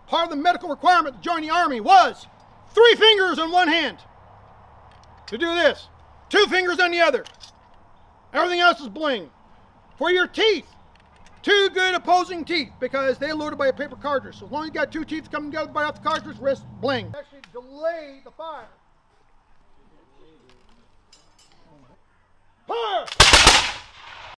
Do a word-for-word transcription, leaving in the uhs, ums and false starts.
part of the medical requirement to join the Army was three fingers on one hand to do this, two fingers on the other. Everything else is bling. For your teeth, two good opposing teeth, because they're loaded by a paper cartridge. So as long as you got two teeth coming together by off the cartridge, wrist, bling. Actually delay the fire. Fire!